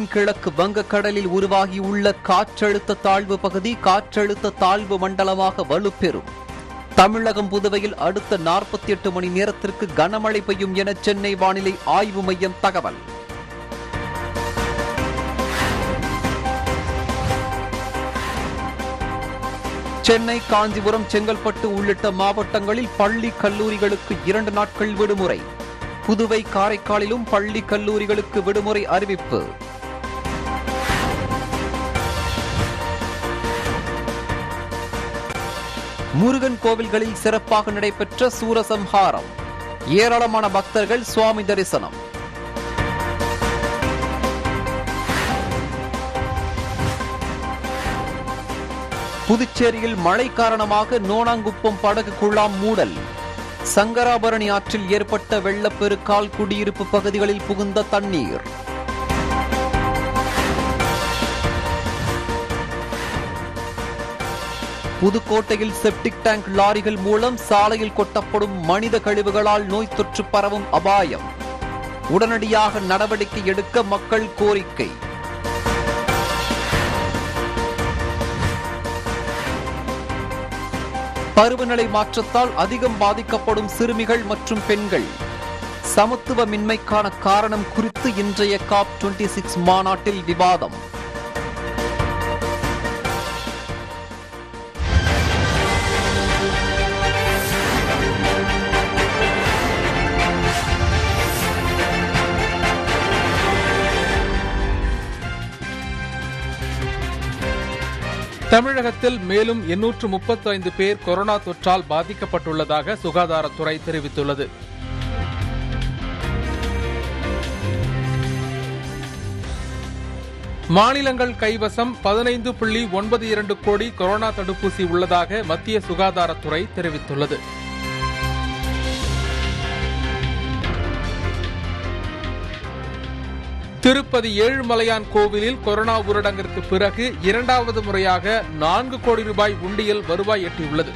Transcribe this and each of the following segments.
தென்கிழக்கு வங்கக்கடலில் உருவாகியுள்ள காற்றழுத்த தாழ்வு பகுதி காற்றழுத்த தாழ்வு மண்டலமாக வலுப்பெறும். தமிழகம் புதுவையில் அடுத்த 48 மணி நேரத்திற்கு கனமழை பெய்யும் என சென்னை வானிலை ஆய்வு மையம் தகவல். சென்னை, காஞ்சிபுரம், செங்கல்பட்டு உள்ளிட்ட மாவட்டங்களில் பள்ளி கல்லூரிகளுக்கு 2 நாட்கள் விடுமுறை. புதுவை, காரைக்காலிலும் பள்ளி கல்லூரிகளுக்கு விடுமுறை அறிவிப்பு. முருகன் கோவில்களில் சிறப்பாக நடைபெற்ற சூரசம்ஹாரம். ஏராளமான பக்தர்கள் சுவாமி தரிசனம். புதுச்சேரியில் மழை காரணமாக நோனாங்குப்பம் படகு குழாம் மூடல். சங்கராபரணி ஆற்றில் ஏற்பட்ட வெள்ளப்பெருக்கால் குடியிருப்பு பகுதிகளில் புகுந்த தண்ணீர். புதுக்கோட்டையில் செப்டிக் டேங்க் லாரிகள் மூலம் சாலையில் கொட்டப்படும் மனித கழிவுகளால் நோய் தொற்று பரவும் அபாயம். உடனடியாக நடவடிக்கை எடுக்க மக்கள் கோரிக்கை. பருவநிலை மாற்றத்தால் அதிகம் பாதிக்கப்படும் சிறுமிகள் மற்றும் பெண்கள். சமத்துவமின்மைக்கான காரணம் குறித்து இன்றைய COP26 மாநாட்டில் விவாதம். தமிழகத்தில் மேலும் 835 பேர் கொரோனா தொற்றால் பாதிக்கப்பட்டுள்ளதாக சுகாதாரத்துறை தெரிவித்துள்ளது. மாநிலங்கள் கைவசம் 15.92 கோடி கொரோனா தடுப்பூசி உள்ளதாக மத்திய சுகாதாரத்துறை தெரிவித்துள்ளது. திருப்பதி ஏழுமலையான் கோவிலில் கொரோனா ஊரடங்கிற்கு பிறகு 2வது முறையாக 4 கோடி ரூபாய் உண்டியல் வருவாய் எட்டியுள்ளது.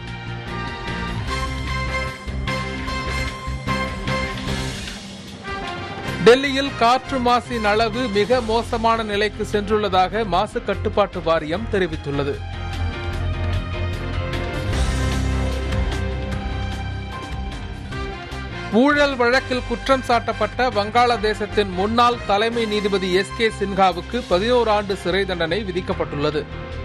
டெல்லியில் காற்று மாசின் அளவு மிக மோசமான நிலைக்கு சென்றுள்ளதாக மாசு கட்டுப்பாட்டு வாரியம் தெரிவித்துள்ளது. ஊழல் வழக்கில் குற்றம் சாட்டப்பட்ட வங்காளதேசத்தின் முன்னாள் தலைமை நீதிபதி SK சின்ஹாவுக்கு 11 ஆண்டு சிறை தண்டனை விதிக்கப்பட்டுள்ளது.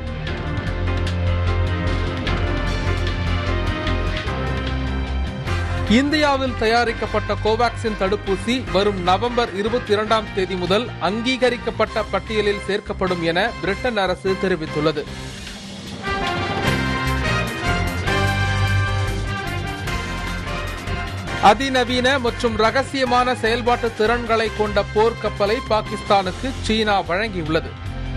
இந்தியாவில் தயாரிக்கப்பட்ட கோவாக்சின் தடுப்பூசி வரும் நவம்பர் 22ஆம் தேதி முதல் அங்கீகரிக்கப்பட்ட பட்டியலில் சேர்க்கப்படும் என பிரிட்டன் அரசு தெரிவித்துள்ளது. அதிநவீன மற்றும் ரகசியமான செயல்பாட்டு திறன்களை கொண்ட போர்க்கப்பலை பாகிஸ்தானுக்கு சீனா வழங்கியுள்ளது.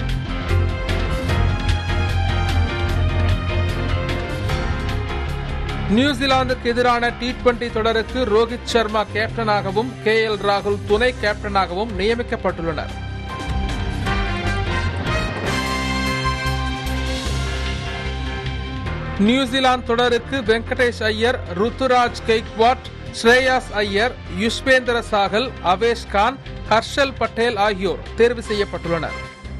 நியூசிலாந்துக்கு எதிரான T20 தொடருக்கு ரோஹித் சர்மா கேப்டனாகவும் KL ராகுல் துணை கேப்டனாகவும் நியமிக்கப்பட்டுள்ளனர். நியூசிலாந்து தொடருக்கு வெங்கடேஷ் ஐயர், ருத்துராஜ் கெய்க்வாட், ஸ்ரேயாஸ் ஐயர், யுஸ்வேந்திர சாகல், அவேஷ் கான், ஹர்ஷல் பட்டேல் ஆகியோர் தேர்வு செய்யப்பட்டுள்ளனர்.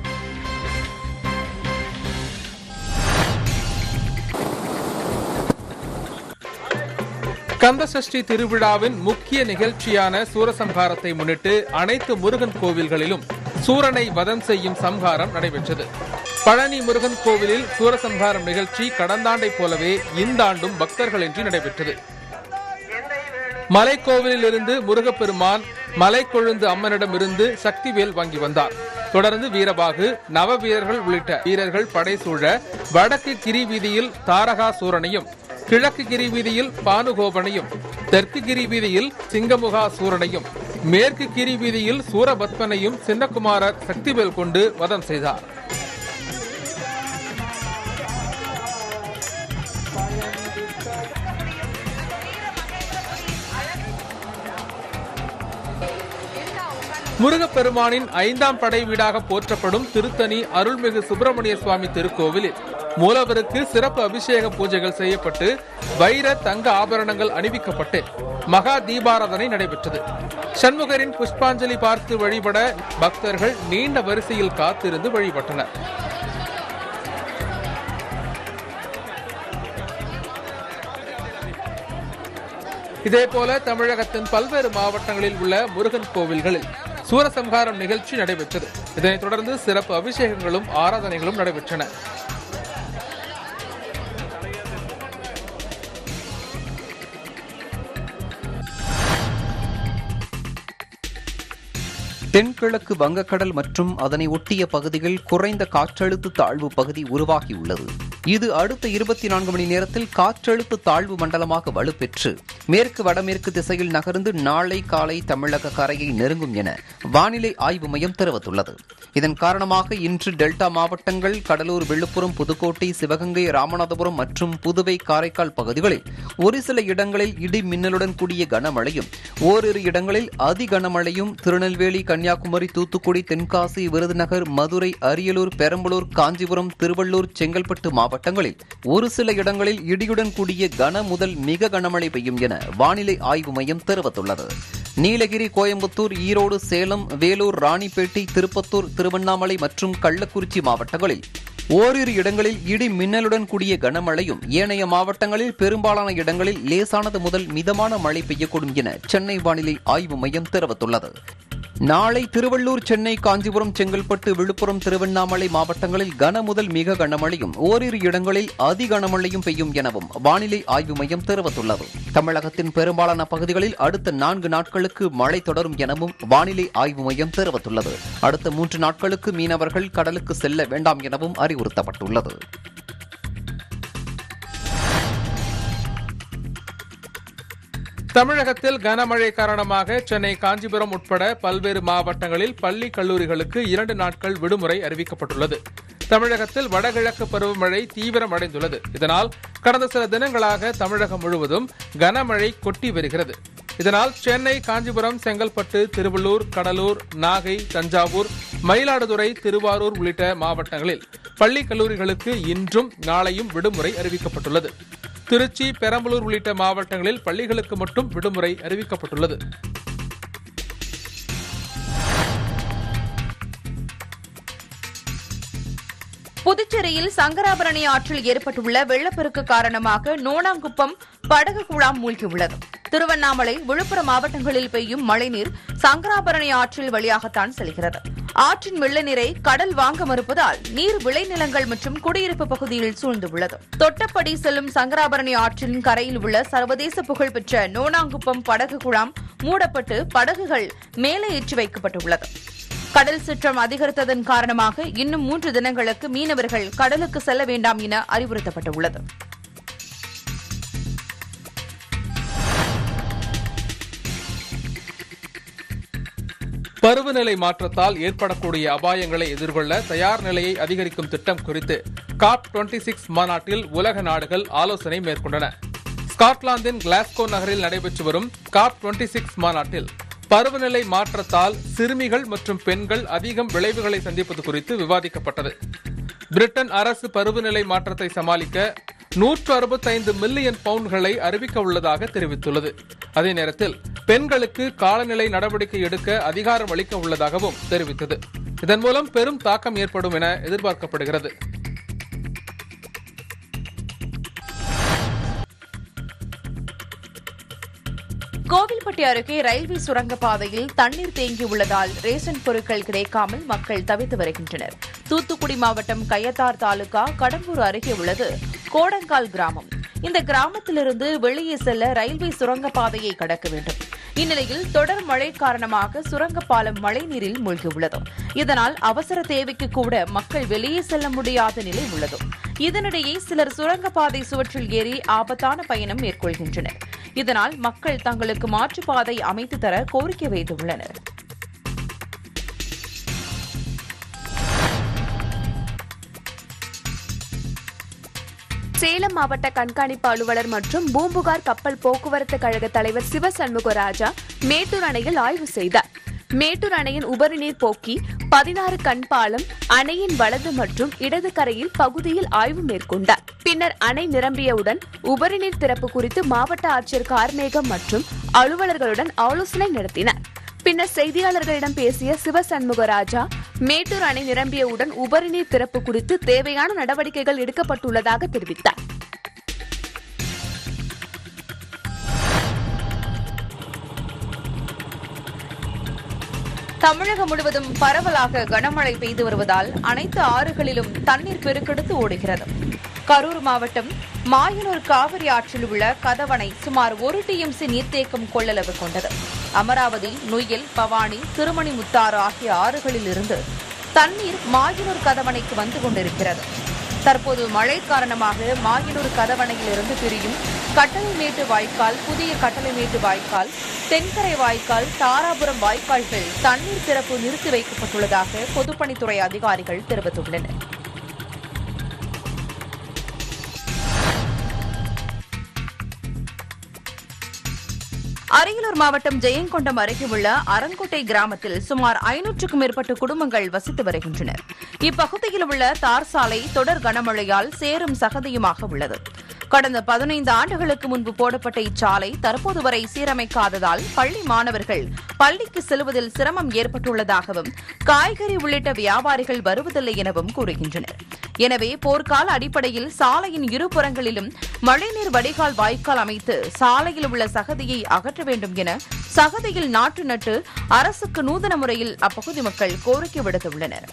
கந்தசஷ்டி திருவிழாவின் முக்கிய நிகழ்ச்சியான சூரசம்ஹாரத்தை முன்னிட்டு அனைத்து முருகன் கோவில்களிலும் சூரனை வதம் செய்யும் சம்ஹாரம் நடைபெற்றது. பழனி முருகன் கோவிலில் சூரசம்ஹாரம் நிகழ்ச்சி கடந்த ஆண்டை போலவே இந்த ஆண்டும் பக்தர்களின்றி நடைபெற்றது. மலைக்கோவிலில் இருந்து முருகப்பெருமான் மலைக்கொழுந்து அம்மனிடமிருந்து சக்திவேல் வாங்கி வந்தார். தொடர்ந்து வீரபாகு, நவ வீரர்கள் உள்ளிட்ட வீரர்கள் படைசூழ வடக்கு கிரி வீதியில் தாரகாசூரனையும், கிழக்கு கிரி வீதியில் பானுகோபனையும், தெற்கு கிரி வீதியில் சிங்கமுகா சூரனையும், மேற்கு கிரி வீதியில் சூரபத்மனையும் சின்னகுமாரர் சக்திவேல் கொண்டு வதம் செய்தார். முருகப்பெருமானின் 5ஆம் படை வீடாக போற்றப்படும் திருத்தணி அருள்மிகு சுப்பிரமணிய சுவாமி திருக்கோவிலில் மூலவருக்கு சிறப்பு அபிஷேக பூஜைகள் செய்யப்பட்டு வைர தங்க ஆபரணங்கள் அணிவிக்கப்பட்டு மகா தீபாராதனை நடைபெற்றது. சண்முகரின் புஷ்பாஞ்சலி பார்த்து வழிபட பக்தர்கள் நீண்ட வரிசையில் காத்திருந்து வழிபட்டனர். இதேபோல தமிழகத்தின் பல்வேறு மாவட்டங்களில் உள்ள முருகன் கோவில்களில் சூரசம்ஹாரம் நிகழ்ச்சி நடைபெற்றது. இதனைத் தொடர்ந்து சிறப்பு அபிஷேகங்களும் ஆராதனைகளும் நடைபெற்றன. தென்கிழக்கு வங்கக்கடல் மற்றும் அதனை ஒட்டிய பகுதியில் குறைந்த காற்றழுத்த தாழ்வு பகுதி உருவாகியுள்ளது. இது அடுத்த 24 மணி நேரத்தில் காற்றழுத்த தாழ்வு மண்டலமாக வலுப்பெற்று மேற்கு வடமேற்கு திசையில் நகர்ந்து நாளை காலை தமிழக கரையை நெருங்கும் என வானிலை ஆய்வு மையம் தெரிவித்துள்ளது. இதன் காரணமாக இன்று டெல்டா மாவட்டங்கள் கடலூர், விழுப்புரம், புதுக்கோட்டை, சிவகங்கை, ராமநாதபுரம் மற்றும் புதுவை, காரைக்கால் பகுதிகளில் ஒரு சில இடங்களில் இடி மின்னலுடன் கூடிய கனமழையும், ஓரிரு இடங்களில் அதி கனமழையும், திருநெல்வேலி, கன்னியாகுமரி, தூத்துக்குடி, தென்காசி, விருதுநகர், மதுரை, அரியலூர், பெரம்பலூர், காஞ்சிபுரம், திருவள்ளூர், செங்கல்பட்டு மாவட்டங்களில் ஒரு சில இடங்களில் இடியுடன் கூடிய கன முதல் மிக கனமழை பெய்யும் என வானிலை ஆய்வு மையம் தெரிவித்துள்ளது. நீலகிரி, கோயம்புத்தூர், ஈரோடு, சேலம், வேலூர், ராணிப்பேட்டை, திருப்பத்தூர், திருவண்ணாமலை மற்றும் கள்ளக்குறிச்சி மாவட்டங்களில் ஓரிரு இடங்களில் இடி மின்னலுடன் கூடிய கனமழையும், ஏனைய மாவட்டங்களில் பெரும்பாலான இடங்களில் லேசானது முதல் மிதமான மழை பெய்யக்கூடும் என சென்னை வானிலை ஆய்வு மையம் தெரிவித்துள்ளது. நாளை திருவள்ளூர், சென்னை, காஞ்சிபுரம், செங்கல்பட்டு, விழுப்புரம், திருவண்ணாமலை மாவட்டங்களில் கன முதல் மிக கனமழையும், ஓரிரு இடங்களில் அதி கனமழையும் பெய்யும் எனவும் வானிலை ஆய்வு மையம் தெரிவித்துள்ளது. தமிழகத்தின் பெரும்பாலான பகுதிகளில் அடுத்த 4 நாட்களுக்கு மழை தொடரும் எனவும் வானிலை ஆய்வு மையம் தெரிவித்துள்ளது. அடுத்த 3 நாட்களுக்கு மீனவர்கள் கடலுக்கு செல்ல வேண்டாம் எனவும் அறிவுறுத்தப்பட்டுள்ளது. தமிழகத்தில் கனமழை காரணமாக சென்னை, காஞ்சிபுரம் உட்பட பல்வேறு மாவட்டங்களில் பள்ளி, கல்லூரிகளுக்கு 2 நாட்கள் விடுமுறை அறிவிக்கப்பட்டுள்ளது. தமிழகத்தில் வடகிழக்கு பருவமழை தீவிரமடைந்துள்ளது. இதனால் கடந்த சில தினங்களாக தமிழகம் முழுவதும் கனமழை கொட்டி வருகிறது. இதனால் சென்னை, காஞ்சிபுரம், செங்கல்பட்டு, திருவள்ளூர், கடலூர், நாகை, தஞ்சாவூர், மயிலாடுதுறை, திருவாரூர் உள்ளிட்ட மாவட்டங்களில் பள்ளி, கல்லூரிகளுக்கு இன்றும் நாளையும் விடுமுறை அறிவிக்கப்பட்டுள்ளது. திருச்சி, பெரம்பலூர் உள்ளிட்ட மாவட்டங்களில் பள்ளிகளுக்கு மட்டும் விடுமுறை அறிவிக்கப்பட்டுள்ளது. புதுச்சேரியில் சங்கராபரணி ஆற்றில் ஏற்பட்டுள்ள வெள்ளப்பெருக்கு காரணமாக நோனாங்குப்பம் படகு குழாம் மூழ்கியுள்ளது. திருவண்ணாமலை, விழுப்புரம் மாவட்டங்களில் பெய்யும் மழைநீர் சங்கராபரணி ஆற்றில் வழியாகத்தான் செல்கிறது. ஆற்றின் வெள்ள நீரை கடல் வாங்க மறுப்பதால் நீர் விளைநிலங்கள் மற்றும் குடியிருப்பு பகுதியில் சூழ்ந்துள்ளது. தொட்டப்படி செல்லும் சங்கராபரணி ஆற்றின் கரையில் உள்ள சர்வதேச புகழ்பெற்ற நோனாங்குப்பம் படகு குழாம் மூடப்பட்டு படகுகள் மேலே ஏற்றி வைக்கப்பட்டுள்ளது. கடல் சீற்றம் அதிகரித்ததன் காரணமாக இன்னும் 3 தினங்களுக்கு மீனவர்கள் கடலுக்கு செல்ல வேண்டாம் என அறிவுறுத்தப்பட்டுள்ளது. பருவநிலை மாற்றத்தால் ஏற்படக்கூடிய அபாயங்களை எதிர்கொள்ள தயார் நிலையை அதிகரிக்கும் திட்டம் குறித்து COP26 மாநாட்டில் உலக நாடுகள் ஆலோசனை மேற்கொண்டன. ஸ்காட்லாந்தின் கிளாஸ்கோ நகரில் நடைபெற்று வரும் COP26 மாநாட்டில் பருவநிலை மாற்றத்தால் சிறுமிகள் மற்றும் பெண்கள் அதிகம் விளைவுகளை சந்திப்பது குறித்து விவாதிக்கப்பட்டது. பிரிட்டன் அரசு பருவநிலை மாற்றத்தை சமாளிக்க 165 மில்லியன் பவுண்ட்களை அறிவிக்க உள்ளதாக தெரிவித்துள்ளது. அதே நேரத்தில் பெண்களுக்கு காலநிலை நடவடிக்கை எடுக்க அதிகாரம் அளிக்க உள்ளதாகவும் தெரிவித்தது. இதன் மூலம் பெரும் தாக்கம் ஏற்படும் என எதிர்பார்க்கப்படுகிறது. கோவில்பட்டி அருகே ரயில்வே சுரங்கப்பாதையில் தண்ணீர் தேங்கியுள்ளதால் ரேஷன் பொருட்கள் கிடைக்காமல் மக்கள் தவித்து வருகின்றனர். தூத்துக்குடி மாவட்டம் கயத்தார் தாலுகா கடம்பூர் அருகே உள்ளது கோடங்கால் கிராமம். இந்த கிராமத்திலிருந்து வெளியே செல்ல ரயில்வே சுரங்கப்பாதையை கடக்க வேண்டும். இந்நிலையில் தொடர் மழை காரணமாக சுரங்கப்பாலம் மழைநீரில் மூழ்கியுள்ளது. இதனால் அவசர தேவைக்கு கூட மக்கள் வெளியே செல்ல முடியாத நிலை உள்ளது. இதனிடையே சிலர் சுரங்கப்பாதை சுவற்றில் ஏறி ஆபத்தான பயணம் மேற்கொள்கின்றனர். இதனால் மக்கள் தங்களுக்கு மாற்றுப்பாதை அமைத்து தர கோரிக்கை வைத்துள்ளனர். சேலம் மாவட்ட கண்காணிப்பு அலுவலர் மற்றும் பூம்புகார் கப்பல் போக்குவரத்து கழக தலைவர் சிவசண்முகராஜா மேட்டூர் அணையில் ஆய்வு செய்தார். மேட்டூர் அணையின் உபரிநீர் போக்கி 16 கண் பாலம் அணையின் வலது மற்றும் இடது கரையில் பகுதியில் ஆய்வு மேற்கொண்டார். பின்னர் அணை நிரம்பியவுடன் உபரிநீர் திறப்பு குறித்து மாவட்ட ஆட்சியர் கார்மேகம் மற்றும் அலுவலர்களுடன் ஆலோசனை நடத்தினார். பின்னர் செய்தியாளர்களிடம் பேசிய சிவசண்முகராஜா, மேட்டூர் அணை நிரம்பியவுடன் உபரிநீர் திறப்பு குறித்து தேவையான நடவடிக்கைகள் எடுக்கப்பட்டுள்ளதாக தெரிவித்தார். தமிழகம் முழுவதும் பரவலாக கனமழை பெய்து வருவதால் அனைத்து ஆறுகளிலும் தண்ணீர் பெருக்கெடுத்து ஓடுகிறது. கரூர் மாவட்டம் மாயனூர் காவிரி ஆற்றில் உள்ள கதவணை சுமார் 1 TMC நீர்த்தேக்கம் கொள்ளளவு கொண்டது. அமராவதி, நொய்யல், பவானி, திருமணிமுத்தாறு ஆகிய ஆறுகளில் இருந்து தண்ணீர் மாயனூர் கதவணைக்கு வந்து கொண்டிருக்கிறது. தற்போது மழை காரணமாக மாயனூர் கதவணையிலிருந்து பிரியும் கட்டளைமேட்டு வாய்க்கால், புதிய கட்டளைமேட்டு வாய்க்கால், தென்கரை வாய்க்கால், தாராபுரம் வாய்க்கால்கள் தண்ணீர் திறப்பு நிறுத்தி வைக்கப்பட்டுள்ளதாக பொதுப்பணித்துறை அதிகாரிகள் தெரிவித்துள்ளனர். அரியலூர் மாவட்டம் ஜெயங்கொண்டம் அருகே உள்ள அரங்கோட்டை கிராமத்தில் சுமார் 500க்கும் மேற்பட்ட குடும்பங்கள் வசித்து வருகின்றனர். இப்பகுதியில் உள்ள தார் சாலை தொடர் கனமழையால் சேரும் சகதியுமாக உள்ளது. கடந்த 15 ஆண்டுகளுக்கு முன்பு போடப்பட்ட இச்சாலை தற்போது வரை சீரமைக்காததால் பள்ளி மாணவர்கள் பள்ளிக்கு செல்வதில் சிரமம் ஏற்பட்டுள்ளதாகவும், காய்கறி உள்ளிட்ட வியாபாரிகள் வருவதில்லை எனவும் கூறுகின்றனர். எனவே போர்க்கால அடிப்படையில் சாலையின் இருபுறங்களிலும் மழைநீர் வடிகால் வாய்க்கால் அமைத்து சாலையில் உள்ள சகதியை அகற்ற வேண்டும் என சகதியில் நாற்று நட்டு அரசுக்கு நூதன முறையில் அப்பகுதி மக்கள் கோரிக்கை விடுத்துள்ளனர்.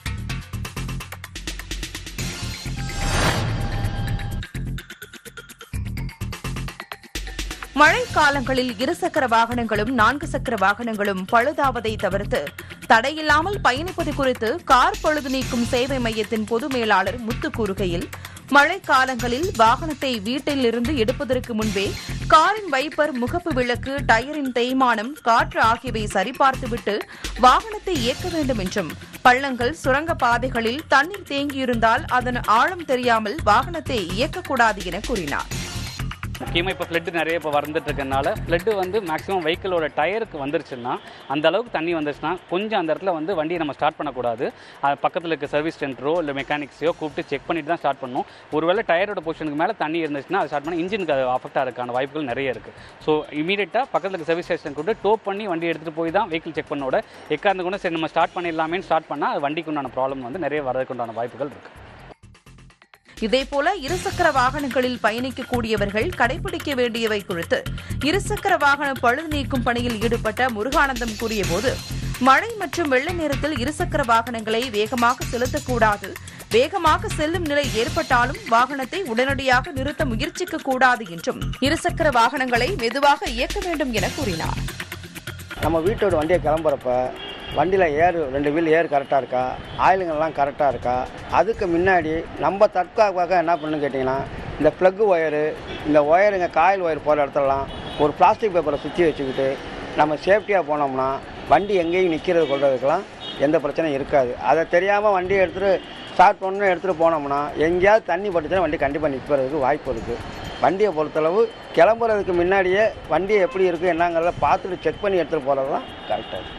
மழைக்காலங்களில் இருசக்கர வாகனங்களும் 4 சக்கர வாகனங்களும் பழுதாவதை தவிர்த்து தடையில்லாமல் பயணிப்பது குறித்து கார் பழுது நீக்கும் சேவை மையத்தின் பொது மேலாளர் முத்து கூறுகையில், மழைக்காலங்களில் வாகனத்தை வீட்டில் இருந்து எடுப்பதற்கு முன்பே காரின் வைப்பர், முகப்பு விளக்கு, டயரின் தேய்மானம், காற்று ஆகியவை சரிபார்த்துவிட்டு வாகனத்தை இயக்க வேண்டும் என்றும், பள்ளங்கள், சுரங்க பாதைகளில் தண்ணீர் தேங்கியிருந்தால் அதன் ஆழம் தெரியாமல் வாகனத்தை இயக்கக்கூடாது என கூறினார். முக்கியமாக இப்போ ஃப்ளட்டு நிறைய இப்போ வந்துட்டு இருக்கனால ஃப்ளட்டு வந்து மேக்ஸிமம் வெஹிக்கிளோட டயருக்கு வந்துருச்சுன்னா, அந்த அளவுக்கு தண்ணி வந்துருச்சுன்னா கொஞ்சம் அந்த இடத்துல வந்து வண்டியை நம்ம ஸ்டார்ட் பண்ணக்கூடாது. பக்கத்தில் இருக்க சர்வீஸ் சென்டரோ இல்லை மெக்கானிக்ஸையோ கூப்பிட்டு செக் பண்ணிட்டு தான் ஸ்டார்ட் பண்ணணும். ஒருவேளை டயரோட பொசிஷனுக்கு மேலே தண்ணி இருந்துச்சுன்னா அதை ஸ்டார்ட் பண்ணி இன்ஜினுக்கு அது அஃபெக்ட் ஆகிறதுக்கான வாய்ப்புகள் நிறைய இருக்குது. ஸோ இமீடியட்டாக பக்கத்தில் இருக்க சர்வீஸ் ஸ்டேஷன் கூப்பிட்டு டோப் பண்ணி வண்டி எடுத்துகிட்டு போய் தான் வெஹிக்கிள் செக் பண்ணோட எக்காந்து கூட சரி நம்ம ஸ்டார்ட் பண்ணிடலாமேன்னு ஸ்டார்ட் பண்ணால் அது வண்டிக்கு உண்டான ப்ராப்ளம் வந்து நிறைய வரதுக்குண்டான வாய்ப்புகள் இருக்குது. இதேபோல இருசக்கர வாகனங்களில் பயணிக்கக்கூடியவர்கள் கடைபிடிக்க வேண்டியவை குறித்து இருசக்கர வாகன பழுது நீக்கும் பணியில் ஈடுபட்ட முருகானந்தம் கூறியபோது, மழை மற்றும் வெள்ள நேரத்தில் இருசக்கர வாகனங்களை வேகமாக செலுத்தக்கூடாது. வேகமாக செல்லும் நிலை ஏற்பட்டாலும் வாகனத்தை உடனடியாக நிறுத்த முயற்சிக்க கூடாது என்றும், இருசக்கர வாகனங்களை மெதுவாக இயக்க வேண்டும் என கூறினார். நம்ம வீட்டோட வண்டியை கிளம்புறப்ப வண்டியில் ஏர் 2 வீல் ஏர் கரெக்டாக இருக்கா, ஆயிலுங்கள்லாம் கரெக்டாக இருக்கா, அதுக்கு முன்னாடி நம்ம தற்காப்பாக என்ன பண்ணணும்னு கேட்டிங்கன்னா, இந்த ப்ளக்கு ஒயரு, இந்த ஒயருங்க காயில் ஒயர் போகிற இடத்துலலாம் ஒரு பிளாஸ்டிக் பேப்பரை சுற்றி வச்சுக்கிட்டு நம்ம சேஃப்டியாக போனோம்னா வண்டி எங்கேயும் நிற்கிறது கொள்றதுக்கெல்லாம் எந்த பிரச்சனையும் இருக்காது. அதை தெரியாமல் வண்டியை ஸ்டார்ட் பண்ணணும் எடுத்துகிட்டு போனோம்னா எங்கேயாவது தண்ணி பட்டுச்சுன்னா வண்டி கண்டிப்பாக நிற்கிறதுக்கு வாய்ப்பு இருக்குது. வண்டியை பொறுத்தளவு கிளம்புறதுக்கு முன்னாடியே வண்டியை எப்படி இருக்குது என்னங்கிறத பார்த்துட்டு செக் பண்ணி எடுத்துகிட்டு போகிறது தான் கரெக்டாக இருக்குது.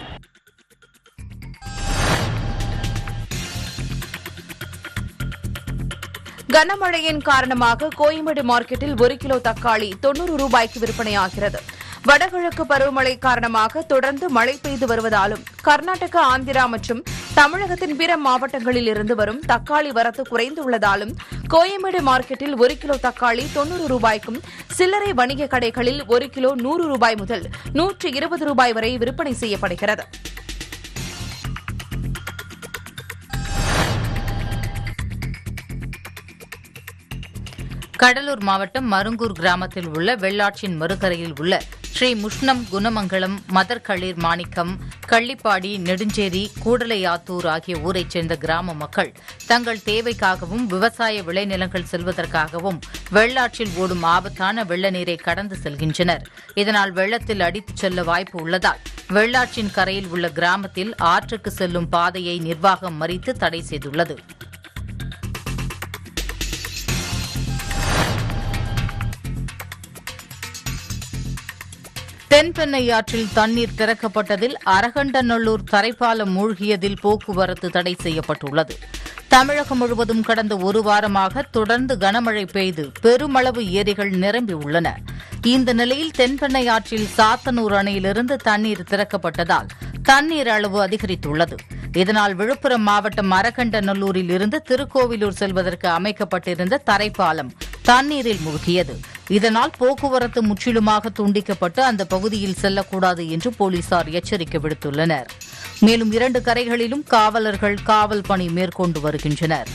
கனமழையின் காரணமாக கோயம்பேடு மார்க்கெட்டில் 1 கிலோ தக்காளி 90 ரூபாய்க்கு விற்பனையாகிறது. வடகிழக்கு பருவமழை காரணமாக தொடர்ந்து மழை பெய்து வருவதாலும், கர்நாடகா, ஆந்திரா மற்றும் தமிழகத்தின் பிற மாவட்டங்களில் இருந்து வரும் தக்காளி வரத்து குறைந்துள்ளதாலும் கோயம்பேடு மார்க்கெட்டில் 1 கிலோ தக்காளி 90 ரூபாய்க்கும், சில்லறை வணிக கடைகளில் 1 கிலோ 100 ரூபாய் முதல் 120 ரூபாய் வரை விற்பனை செய்யப்படுகிறது. கடலூர் மாவட்டம் மருங்கூர் கிராமத்தில் உள்ள வெள்ளாற்றின் மறுகரையில் உள்ள ஸ்ரீ முஷ்ணம், குணமங்கலம், மதர்களிர், மாணிக்கம், கள்ளிப்பாடி, நெடுஞ்சேரி, கூடலையாத்தூர் ஆகிய ஊரைச் சேர்ந்த கிராம மக்கள் தங்கள் தேவைக்காகவும் விவசாய விளைநிலங்கள் செல்வதற்காகவும் வெள்ளாற்றில் ஓடும் ஆபத்தான வெள்ள நீரை கடந்து செல்கின்றனர். இதனால் வெள்ளத்தில் அடித்துச் செல்ல வாய்ப்பு உள்ளதால் வெள்ளாற்றின் கரையில் உள்ள கிராமத்தில் ஆற்றுக்கு செல்லும் பாதையை நிர்வாகம் மறித்து தடை செய்துள்ளது. தென்பெண்ணை ஆற்றில் தண்ணீர் திறக்கப்பட்டதில் அரகண்டநல்லூர் தரைப்பாலம் மூழ்கியதில் போக்குவரத்து தடை செய்யப்பட்டுள்ளது. தமிழகம் முழுவதும் கடந்த ஒரு வாரமாக தொடர்ந்து கனமழை பெய்து பெருமளவு ஏரிகள் நிரம்பியுள்ளன. இந்த நிலையில் தென்பெண்ணை ஆற்றில் சாத்தனூர் அணையிலிருந்து தண்ணீர் திறக்கப்பட்டதால் தண்ணீர் அளவு அதிகரித்துள்ளது. இதனால் விழுப்புரம் மாவட்டம் அரகண்டநல்லூரில் இருந்து திருக்கோவிலூர் செல்வதற்கு அமைக்கப்பட்டிருந்த தரைப்பாலம் தண்ணீரில் மூழ்கியது. இதனால் போக்குவரத்து முற்றிலுமாக துண்டிக்கப்பட்டு அந்த பகுதியில் செல்லக்கூடாது என்று போலீசார் எச்சரிக்கை விடுத்துள்ளனர். மேலும் 2 கரைகளிலும் காவலர்கள் காவல் பணி மேற்கொண்டு வருகின்றனர்.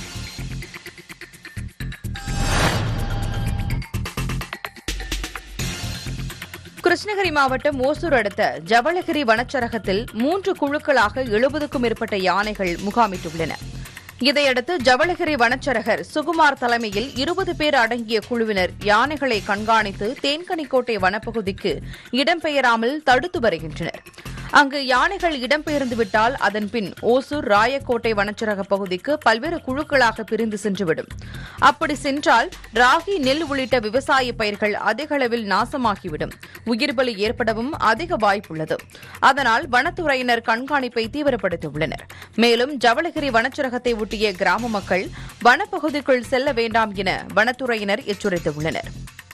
கிருஷ்ணகிரி மாவட்டம் ஓசூர் அடுத்த ஜவளகிரி வனச்சரகத்தில் 3 குழுக்களாக 70க்கும் மேற்பட்ட யானைகள் முகாமிட்டுள்ளன. இதையடுத்து ஜவளகிரி வனச்சரகர் சுகுமார் தலைமையில் 20 பேர் அடங்கிய குழுவினர் யானைகளை கண்காணித்து தேன்கனிக்கோட்டை வனப்பகுதிக்கு இடம்பெயராமல் தடுத்து வருகின்றனர். அங்கு யானைகள் இடம்பெயர்ந்துவிட்டால் அதன்பின் ஓசூர் ராயக்கோட்டை வனச்சரக பகுதிக்கு பல்வேறு குழுக்களாக பிரிந்து சென்றுவிடும். அப்படி சென்றால் ராகி, நெல் உள்ளிட்ட விவசாய பயிர்கள் அதிக அளவில் நாசமாகிவிடும். உயிர்பலி ஏற்படவும் அதிக வாய்ப்புள்ளது. அதனால் வனத்துறையினர் கண்காணிப்பை தீவிரப்படுத்தியுள்ளனர். மேலும் ஜவளகிரி வனச்சரகத்தை ஒட்டிய கிராம மக்கள் வனப்பகுதிக்குள் செல்ல வேண்டாம் என வனத்துறையினர் எச்சரித்துள்ளனர்.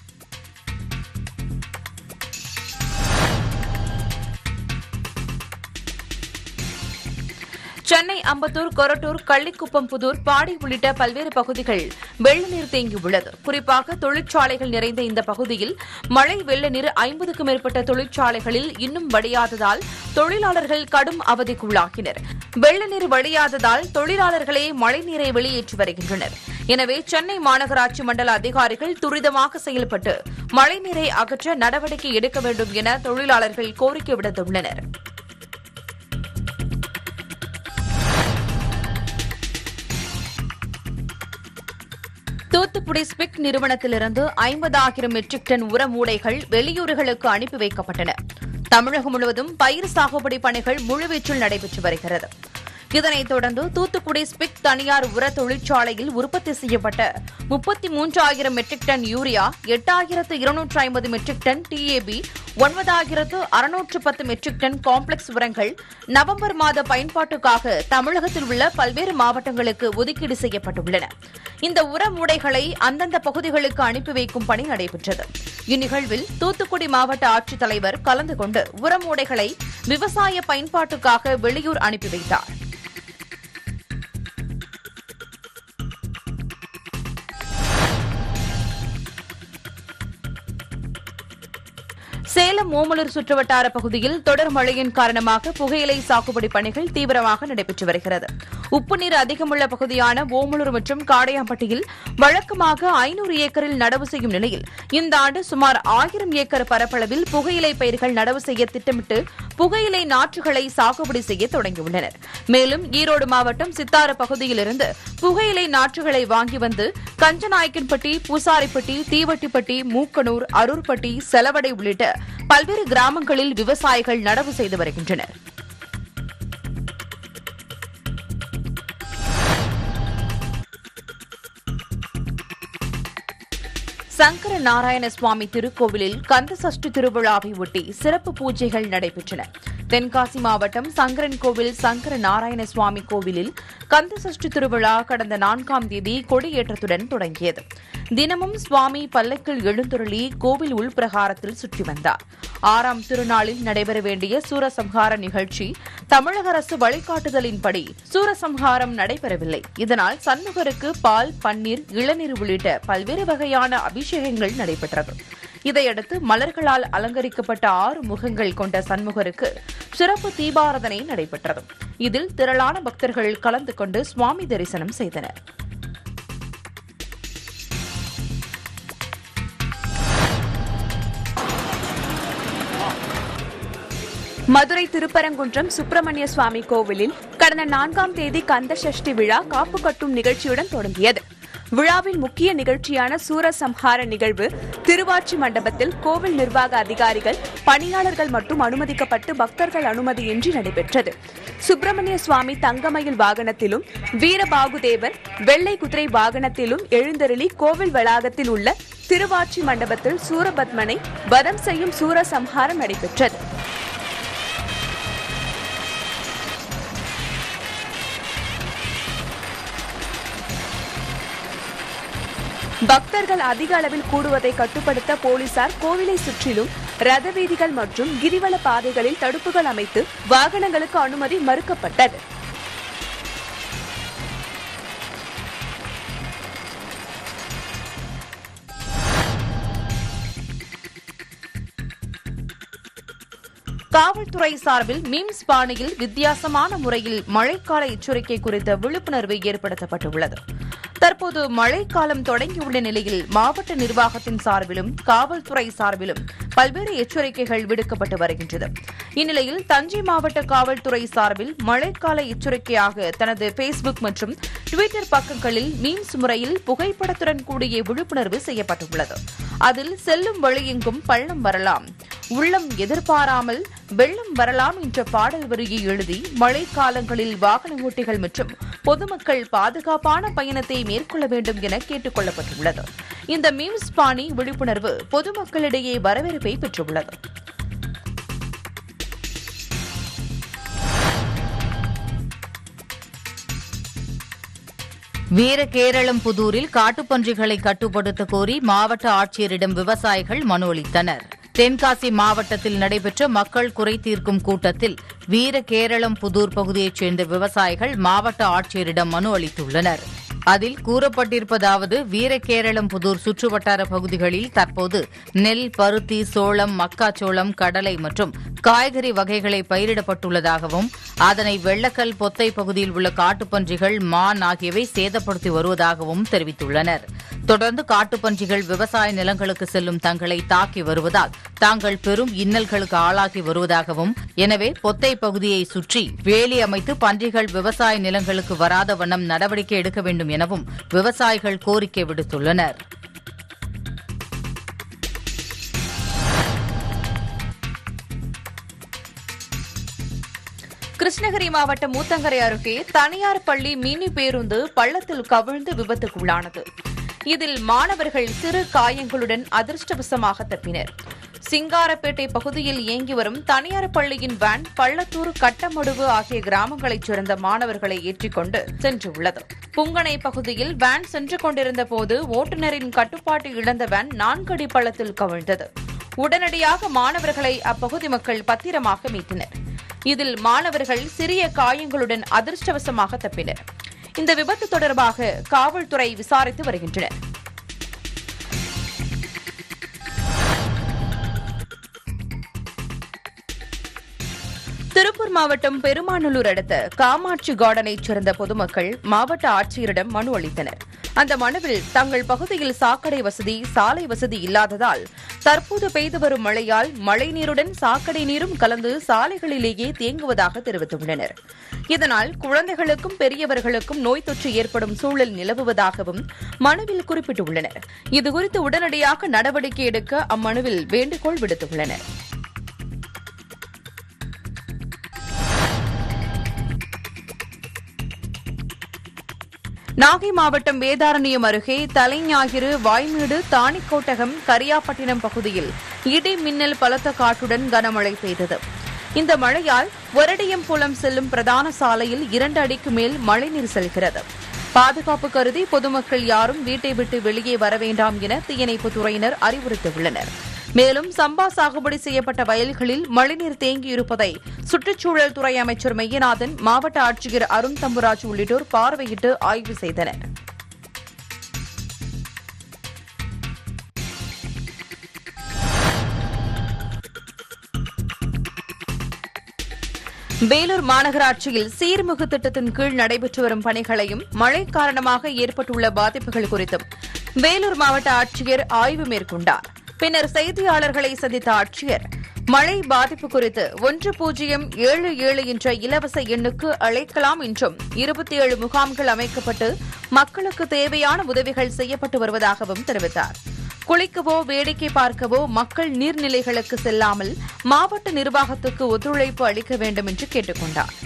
சென்னை அம்பத்தூர், கொரட்டூர், கள்ளிக்குப்பம், புதூர், பாடி உள்ளிட்ட பல்வேறு பகுதிகள் வெள்ள நீர் தேங்கியுள்ளது. குறிப்பாக தொழிற்சாலைகள் நிறைந்த இந்த பகுதியில் மழை வெள்ள நீர் 50க்கும் மேற்பட்ட தொழிற்சாலைகளில் இன்னும் வடியாததால் தொழிலாளர்கள் கடும் அவதிக்குள்ளாகினர். வெள்ள நீர் வடியாததால் தொழிலாளர்களே மழைநீரை வெளியேற்றி வருகின்றனர். எனவே சென்னை மாநகராட்சி மண்டல அதிகாரிகள் துரிதமாக செயல்பட்டு மழைநீரை அகற்ற நடவடிக்கை எடுக்க வேண்டும் என தொழிலாளர்கள் கோரிக்கை விடுத்துள்ளனர். தூத்துக்குடி ஸ்பிக் நிறுவனத்திலிருந்து 50,000 மெட்ரிக் டன் உர மூடைகள் வெளியூர்களுக்கு அனுப்பி வைக்கப்பட்டன. தமிழகம் முழுவதும் பயிர் சாகுபடி பணிகள் முழுவீச்சில் நடைபெற்று வருகிறது. இதனைத் தொடர்ந்து தூத்துக்குடி ஸ்பிக் தனியார் உர தொழிற்சாலையில் உற்பத்தி செய்யப்பட்ட 33,000 metric ton urea, 8,250 metric ton DAP, 9,610 metric ton complex உரங்கள் நவம்பர் மாத பயன்பாட்டுக்காக தமிழகத்தில் உள்ள பல்வேறு மாவட்டங்களுக்கு ஒதுக்கீடு செய்யப்பட்டுள்ளன. இந்த உர மூடைகளை அந்தந்த பகுதிகளுக்கு அனுப்பி வைக்கும் பணி நடைபெற்றது. இந்நிகழ்வில் தூத்துக்குடி மாவட்ட ஆட்சித்தலைவர் கலந்து கொண்டு உர மூடைகளை விவசாய பயன்பாட்டுக்காக வெளியூர் அனுப்பி வைத்தார். சேலம் ஓமலூர் சுற்றுவட்டார பகுதியில் தொடர் மழையின் காரணமாக புகையிலை சாகுபடி பணிகள் தீவிரமாக நடைபெற்று வருகிறது. உப்பு நீர் அதிகமுள்ள பகுதியான ஓமலூர் மற்றும் காடையாம்பட்டியில் வழக்கமாக 500 ஏக்கரில் நடவு செய்யும் நிலையில் இந்த ஆண்டு சுமார் 1000 ஏக்கர் பரப்பளவில் புகையிலை பயிர்கள் நடவு செய்ய திட்டமிட்டு புகையிலை நாற்றுகளை சாகுபடி செய்ய தொடங்கியுள்ளனர். மேலும் ஈரோடு மாவட்டம் சித்தாறு பகுதியிலிருந்து புகையிலை நாற்றுகளை வாங்கி வந்து கஞ்சநாயக்கன்பட்டி, பூசாரிப்பட்டி, தீவட்டிப்பட்டி, மூக்கனூர், அரூர்பட்டி, செலவடை உள்ளிட்ட பல்வேறு கிராமங்களில் விவசாயிகள் நடவு செய்து வருகின்றனர். சங்கர நாராயண சுவாமி திருக்கோவிலில் கந்த சஷ்டி திருவிழாவை ஒட்டி சிறப்பு பூஜைகள் நடைபெற்றன. தென்காசி மாவட்டம் சங்கரன்கோவில் சங்கர நாராயண சுவாமி கோவிலில் கந்த சஷ்டி திருவிழா கடந்த 4ஆம் தேதி கொடியேற்றத்துடன் தொடங்கியது. தினமும் சுவாமி பல்லக்கில் எழுந்தருளி கோவில் உள்பிரகாரத்தில் சுற்றி வந்தார். 6ஆம் திருநாளில் நடைபெற வேண்டிய சூரசம்ஹார நிகழ்ச்சி தமிழக அரசு வழிகாட்டுதலின்படி சூரசம்ஹாரம் நடைபெறவில்லை. இதனால் சண்முகருக்கு பால், பன்னீர், இளநீர் உள்ளிட்ட பல்வேறு வகையான அபிஷேகங்கள் நடைபெற்றது. இதையடுத்து மலர்களால் அலங்கரிக்கப்பட்ட 6 முகங்கள் கொண்ட சண்முகருக்கு சிறப்பு தீபாராதனை நடைபெற்றது. இதில் திரளான பக்தர்கள் கலந்து கொண்டு சுவாமி தரிசனம் செய்தனர். மதுரை திருப்பரங்குன்றம் சுப்பிரமணிய சுவாமி கோவிலில் கடந்த 4ஆம் தேதி கந்த சஷ்டி விழா காப்பு கட்டும் நிகழ்ச்சியுடன் தொடங்கியது. விழாவின் முக்கிய நிகழ்ச்சியான சூரசம்ஹார நிகழ்வு திருவாச்சி மண்டபத்தில் கோவில் நிர்வாக அதிகாரிகள், பணியாளர்கள் மட்டும் அனுமதிக்கப்பட்டு பக்தர்கள் அனுமதியின்றி நடைபெற்றது. சுப்பிரமணிய சுவாமி தங்கமயில் வாகனத்திலும், வீரபாகுதேவர் வெள்ளை குதிரை வாகனத்திலும் எழுந்தருளி கோவில் வளாகத்தில் உள்ள திருவாச்சி மண்டபத்தில் சூரபத்மனை வதம் செய்யும் சூரசம்ஹாரம் நடைபெற்றது. பக்தர்கள் அதிக அளவில் கூடுவதை கட்டுப்படுத்த போலீசார் கோவிலை சுற்றிலும் ரத வீதிகள் மற்றும் கிரிவல பாதைகளில் தடுப்புகள் அமைத்து வாகனங்களுக்கு அனுமதி மறுக்கப்பட்டது. காவல்துறை சார்பில் மீம்ஸ் பாணியில் வித்தியாசமான முறையில் மழைக்கால எச்சரிக்கை குறித்த விழிப்புணர்வு ஏற்படுத்தப்பட்டுள்ளது. தற்போது மழைக்காலம் தொடங்கியுள்ள நிலையில் மாவட்ட நிர்வாகத்தின் சார்பிலும் காவல்துறை சார்பிலும் பல்வேறு எச்சரிக்கைகள் விடுக்கப்பட்டு வருகின்றது. இந்நிலையில் தஞ்சை மாவட்ட காவல்துறை சார்பில் மழைக்கால எச்சரிக்கையாக தனது பேஸ்புக் மற்றும் டுவிட்டர் பக்கங்களில் மீம்ஸ் முறையில் புகைப்படத்துடன் கூடிய விழிப்புணர்வு செய்யப்பட்டுள்ளது. அதில் செல்லும் வழியெங்கும் பள்ளம் வரலாம், உள்ளம் எதிர்பாராமல் வெள்ளம் வரலாம் என்ற பாடல் வரியை எழுதி மழைக்காலங்களில் வாகன ஓட்டிகள் மற்றும் பொதுமக்கள் பாதுகாப்பான பயணத்தை மேற்கொள்ள வேண்டும் என கேட்டுக் கொள்ளப்பட்டுள்ளது. இந்த மீம்ஸ் பாணி விழிப்புணர்வு பொதுமக்களிடையே வரவேற்பை பெற்றுள்ளது. வீரகேரளம்புதூரில் காட்டுப்பன்றிகளை கட்டுப்படுத்த கோரி மாவட்ட ஆட்சியரிடம் விவசாயிகள் மனு அளித்தனர். தென்காசி மாவட்டத்தில் நடைபெற்ற மக்கள் குறை தீர்க்கும் கூட்டத்தில் வீரகேரளம்புதூர் பகுதியைச் சேர்ந்த விவசாயிகள் மாவட்ட ஆட்சியரிடம் மனு அளித்துள்ளனர். அதில் கூறப்பட்டிருப்பதாவது, வீரகேரளம்புதூர் சுற்றுவட்டார பகுதிகளில் தற்போது நெல், பருத்தி, சோளம், மக்காச்சோளம், கடலை மற்றும் காய்கறி வகைகளை பயிரிடப்பட்டுள்ளதாகவும் அதனை வெள்ளக்கல், பொத்தை பகுதியில் உள்ள காட்டுப்பன்றிகள், மான் ஆகியவை சேதப்படுத்தி வருவதாகவும் தெரிவித்துள்ளனர். தொடர்ந்து காட்டுப்பன்றிகள் விவசாய நிலங்களுக்கு செல்லும் தங்களை தாக்கி வருவதால் தாங்கள் பெரும் இன்னல்களுக்கு ஆளாகி வருவதாகவும், எனவே பொத்தை பகுதியை சுற்றி வேலி அமைத்து பன்றிகள் விவசாய நிலங்களுக்கு வராத வண்ணம் நடவடிக்கை எடுக்க வேண்டும் எனவும் விவசாயிகள் கோரிக்கை விடுத்துள்ளனர். கிருஷ்ணகிரி மாவட்டம் ஊத்தங்கரை அருகே தனியார் பள்ளி மினி பேருந்து பள்ளத்தில் கவிழ்ந்து விபத்துக்குள்ளானது. இதில் மாணவர்கள் சிறு காயங்களுடன் அதிர்ஷ்டவசமாக தப்பினர். சிங்காரப்பேட்டை பகுதியில் இயங்கி வரும் தனியார் பள்ளியின் வேன் பள்ளத்தூர், கட்டமடுவு ஆகிய கிராமங்களைச் சேர்ந்த மாணவர்களை ஏற்றிக்கொண்டு சென்றுள்ளது. புங்கனை பகுதியில் வேன் சென்று கொண்டிருந்த போது ஓட்டுநரின் கட்டுப்பாட்டை இழந்த வேன் 4 அடி பள்ளத்தில் கவிழ்ந்தது. உடனடியாக மாணவர்களை அப்பகுதி மக்கள் பத்திரமாக மீட்டனர். இதில் மாணவர்கள் சிறிய காயங்களுடன் அதிர்ஷ்டவசமாக தப்பினர். இந்த விபத்து தொடர்பாக காவல்துறை விசாரித்து வருகின்றனர். திருப்பூர் மாவட்டம் பெருமாநல்லூர் அடுத்த காமாட்சி கார்டனைச் சேர்ந்த பொதுமக்கள் மாவட்ட ஆட்சியரிடம் மனு அளித்தனர். அந்த மனுவில் தங்கள் பகுதியில் சாக்கடை வசதி, சாலை வசதி இல்லாததால் தற்போது பெய்து வரும் மழையால் மழைநீருடன் சாக்கடை நீரும் கலந்து சாலைகளிலேயே தேங்குவதாக தெரிவித்துள்ளனர். இதனால் குழந்தைகளுக்கும் பெரியவர்களுக்கும் நோய் தொற்று ஏற்படும் சூழல் நிலவுவதாகவும் மனுவில் குறிப்பிட்டுள்ளனர். இதுகுறித்து உடனடியாக நடவடிக்கை எடுக்க அம்மனுவில் வேண்டுகோள் விடுத்துள்ளனர். நாகை மாவட்டம் வேதாரண்யம் அருகே தலைஞாயிறு, வாய்மேடு, தாணிக்கோட்டகம், கரியாப்பட்டினம் பகுதியில் இடி மின்னல் பலத்த காற்றுடன் கனமழை பெய்தது. இந்த மழையால் ஒரடியம்புலம் செல்லும் பிரதான சாலையில் 2 அடிக்கு மேல் மழைநீர் செல்கிறது. பாதுகாப்பு கருதி பொதுமக்கள் யாரும் வீட்டை விட்டு வெளியே வர வேண்டாம் என தீயணைப்புத் துறையினர் அறிவுறுத்தியுள்ளனர். மேலும் சம்பா சாகுபடி செய்யப்பட்ட வயல்களில் மழைநீர் தேங்கியிருப்பதை சுற்றுச்சூழல் துறை அமைச்சர் மெய்யநாதன், மாவட்ட ஆட்சியர் அருண் தம்புராஜ் உள்ளிட்டோர் பார்வையிட்டு ஆய்வு செய்தனர். வேலூர் மாநகராட்சியில் சீர்மிகு திட்டத்தின் கீழ் நடைபெற்று வரும் பணிகளையும் மழை காரணமாக ஏற்பட்டுள்ள பாதிப்புகள் குறித்தும் வேலூர் மாவட்ட ஆட்சியர் ஆய்வு மேற்கொண்டார். பின்னர் செய்தியாளர்களை சந்தித்த ஆட்சியர் மழை பாதிப்பு குறித்து 1077 என்ற இலவச எண்ணுக்கு அழைக்கலாம் என்றும் 27 முகாம்கள் அமைக்கப்பட்டு மக்களுக்கு தேவையான உதவிகள் செய்யப்பட்டு வருவதாகவும் தெரிவித்தார். குளிக்கவோ வேடிக்கை பார்க்கவோ மக்கள் நீர்நிலைகளுக்கு செல்லாமல் மாவட்ட நிர்வாகத்துக்கு ஒத்துழைப்பு அளிக்க வேண்டும் என்று கேட்டுக் கொண்டார்.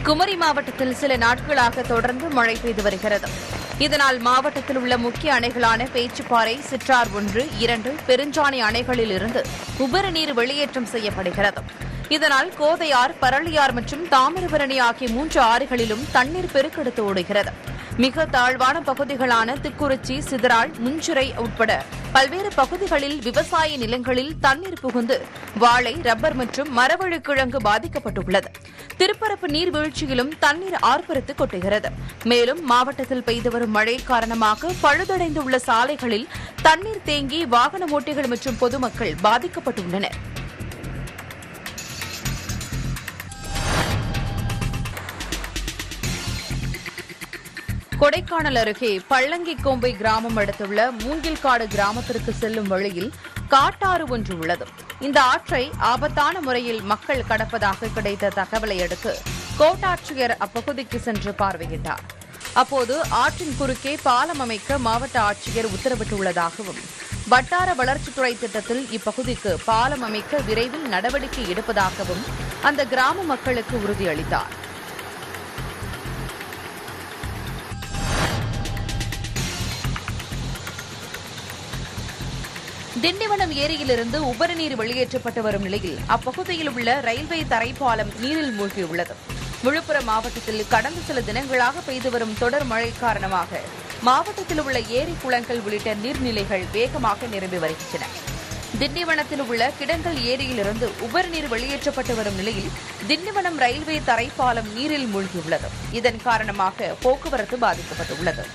குமரி மாவட்டத்தில் சில நாட்களாக தொடர்ந்து மழை பெய்து வருகிறது. இதனால் மாவட்டத்தில் உள்ள முக்கிய அணைகளான பேச்சிப்பாறை, சிற்றார் 1, 2, பெருஞ்சாணி அணைகளில் இருந்து உபரி நீர் வெளியேற்றம் செய்யப்படுகிறது. இதனால் கோதையார், பரளியார் மற்றும் தாமிரபரணி ஆகிய 3 ஆறுகளிலும் தண்ணீர் பெருக்கெடுத்து ஓடுகிறது. மிக தாழ்வான பகுதிகளான திக்குறிச்சி, சிதறாள், முஞ்சிறை உட்பட பல்வேறு பகுதிகளில் விவசாய நிலங்களில் தண்ணீர் புகுந்து வாழை, ரப்பர் மற்றும் மரவள்ளிக்கிழங்கு பாதிக்கப்பட்டுள்ளது. திருப்பரப்பு நீர்வீழ்ச்சியிலும் தண்ணீர் ஆர்ப்பரித்து கொட்டுகிறது. மேலும் மாவட்டத்தில் பெய்து வரும் மழை காரணமாக பழுதடைந்துள்ள சாலைகளில் தண்ணீர் தேங்கி வாகன ஓட்டிகள் மற்றும் பொதுமக்கள் பாதிக்கப்பட்டுள்ளனர். கொடைக்கானல் அருகே பள்ளங்கிக்கோம்பை கிராமம் அடுத்துள்ள மூங்கில்காடு கிராமத்திற்கு செல்லும் வழியில் காட்டாறு ஒன்று உள்ளது. இந்த ஆற்றை ஆபத்தான முறையில் மக்கள் கடப்பதாக கிடைத்த தகவலை அடுத்து கோட்டாட்சியர் அப்பகுதிக்கு சென்று பார்வையிட்டார். அப்போது ஆற்றின் குறுக்கே பாலம் அமைக்க மாவட்ட ஆட்சியர் உத்தரவிட்டுள்ளதாகவும், வட்டார வளர்ச்சித்துறை திட்டத்தில் இப்பகுதிக்கு பாலம் அமைக்க விரைவில் நடவடிக்கை எடுப்பதாகவும் அந்த கிராம மக்களுக்கு உறுதியளித்தார். திண்டிவனம் ஏரியிலிருந்து உபரி நீர் வெளியேற்றப்பட்டு வரும் நிலையில் அப்பகுதியில் உள்ள ரயில்வே தரைப்பாலம் நீரில் மூழ்கியுள்ளது. விழுப்புரம் மாவட்டத்தில் கடந்த சில தினங்களாக பெய்து வரும் தொடர் மழை காரணமாக மாவட்டத்தில் உள்ள ஏரி, குளங்கள் உள்ளிட்ட நீர்நிலைகள் வேகமாக நிரம்பி வருகின்றன. திண்டிவனத்தில் உள்ள கிடங்கல் ஏரியிலிருந்து உபரி நீர் வெளியேற்றப்பட்டு வரும் நிலையில் திண்டிவனம் ரயில்வே தரைப்பாலம் நீரில் மூழ்கியுள்ளது. இதன் காரணமாக போக்குவரத்து பாதிக்கப்பட்டுள்ளது.